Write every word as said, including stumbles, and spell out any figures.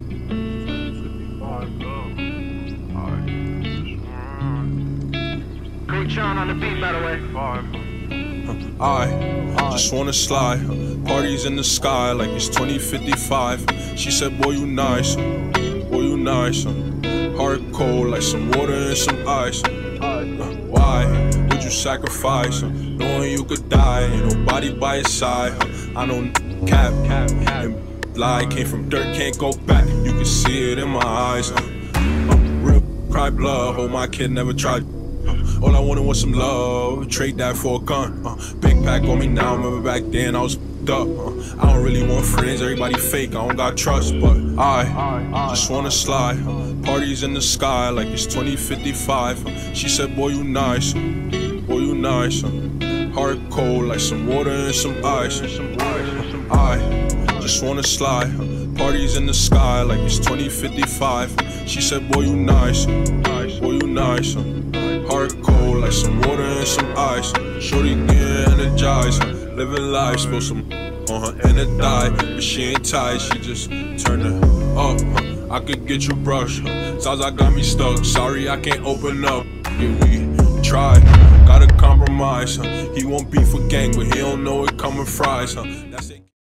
Coach Sean on the beat, by the way. I just wanna slide, parties in the sky like it's twenty fifty-five. She said, boy, you nice, boy, you nice. Heart cold like some water and some ice. Why would you sacrifice, knowing you could die? Ain't nobody by your side. I don't cap, cap, and lie. Came from dirt, can't go back. You can see it in my eyes. Real cry blood, hold my kid, never tried. All I wanted was some love, trade that for a gun. uh, Big pack on me now, remember back then I was f***ed up. uh, I don't really want friends, everybody fake, I don't got trust. But I just wanna slide, parties in the sky like it's twenty fifty-five. uh, She said, boy, you nice, boy, you nice. uh, Heart cold like some water and some ice. I just wanna slide, parties in the sky like it's twenty fifty-five. She said, boy, you nice, boy, you nice. Heart cold like some water and some ice. Shorty getting energized, living life, spill some on her and it died. But she ain't tired, she just turned it up. I could get you brush, Zaza got me stuck. Sorry I can't open up. Yeah, we try, gotta compromise. He won't beef with gang, but he don't know it coming fries. That's